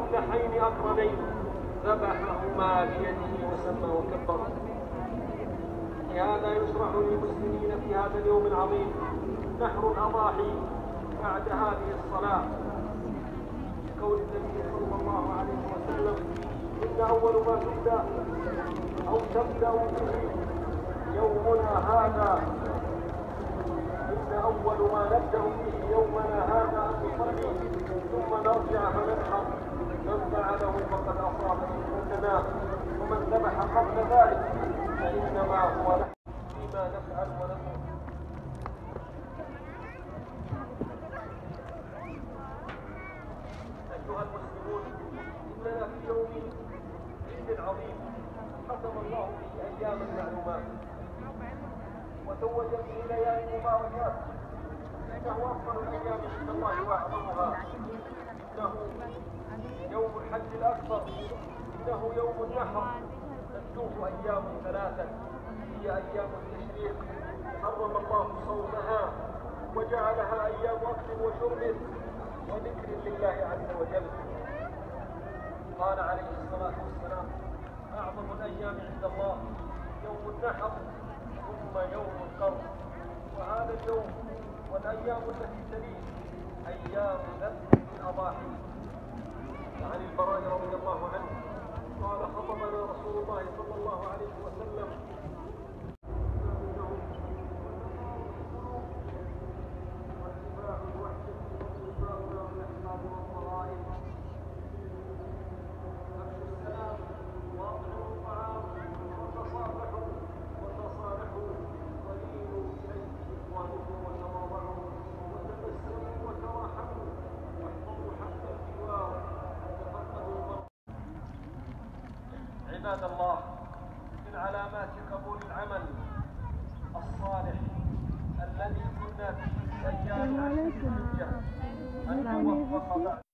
أملحين أقرنين ذبحهما بيده وسمى وكبر. لهذا يشرع للمسلمين في هذا اليوم العظيم نحر الأضاحي بعد هذه الصلاة، قول النبي صلى الله عليه وسلم: إن أول ما تبدأ أو تبدأ به يومنا هذا، إن أول ما نبدأ به يومنا هذا أن نصلي ثم نرجع فننحر. من فعله فقد أصاب سنتنا، ومن ذبح قبل ذلك فإنما هو نحن فيما نفعل ونقول. أيها المسلمون، إننا في يوم عيد عظيم قسم الله به أيام المعلومات وتوج به ليالي مباركات، إنه أفضل الأيام عند الله وأعظمها. إنه يوم الحج الأكبر، إنه يوم النحر. تتوه أيام ثلاثة هي أيام التشريق، حرم الله صومها وجعلها أيام أكل وشرب وذكر لله عز وجل. قال عليه الصلاة والسلام: أعظم الأيام عند الله يوم النحر ثم يوم القرن. وهذا اليوم والأيام التي تليه أيام ذبح الأضاحي. عن البراء رضي الله عنه قال: خطبنا رسول الله صلى الله عليه وسلم عباد الله. من علامات قبول العمل الصالح الذي كنا فيه في أيام الحجة أن نوفق بعد